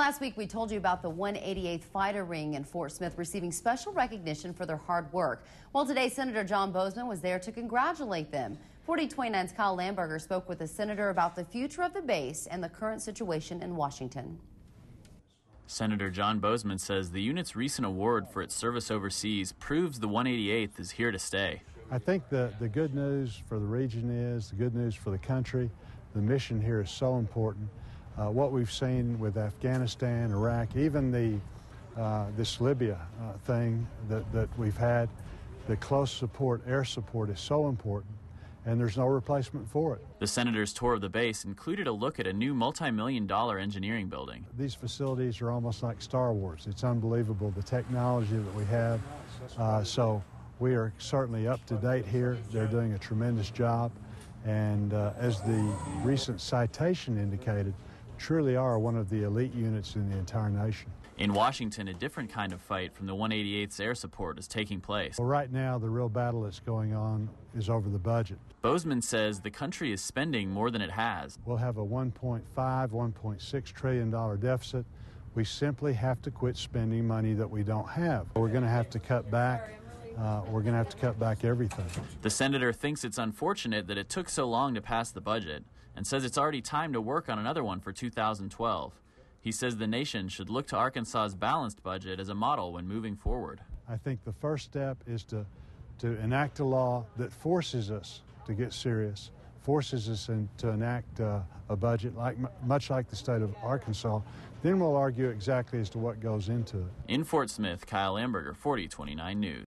Well, last week we told you about the 188th Fighter Ring in Fort Smith receiving special recognition for their hard work. Well, today Senator John Boozman was there to congratulate them. 4029's Kyle Lamberger spoke with the senator about the future of the base and the current situation in Washington. Senator John Boozman says the unit's recent award for its service overseas proves the 188th is here to stay. I think the good news for the region is, the good news for the country, the mission here is so important. What we've seen with Afghanistan, Iraq, even this Libya thing that we've had, the close support, air support is so important, and there's no replacement for it. The senator's tour of the base included a look at a new multi-million-dollar engineering building. These facilities are almost like Star Wars. It's unbelievable, the technology that we have. So we are certainly up to date here. They're doing a tremendous job. And as the recent citation indicated, truly are one of the elite units in the entire nation. In Washington, a different kind of fight from the 188th's air support is taking place. Well, right now, the real battle that's going on is over the budget. Boozman says the country is spending more than it has. We'll have a $1.5, $1.6 trillion deficit. We simply have to quit spending money that we don't have. We're going to have to cut back. We're going to have to cut back everything. The senator thinks it's unfortunate that it took so long to pass the budget and says it's already time to work on another one for 2012. He says the nation should look to Arkansas's balanced budget as a model when moving forward. I think the first step is to enact a law that forces us to get serious, forces us to enact a budget much like the state of Arkansas. Then we'll argue exactly as to what goes into it. In Fort Smith, Kyle Lamberger, 4029 News.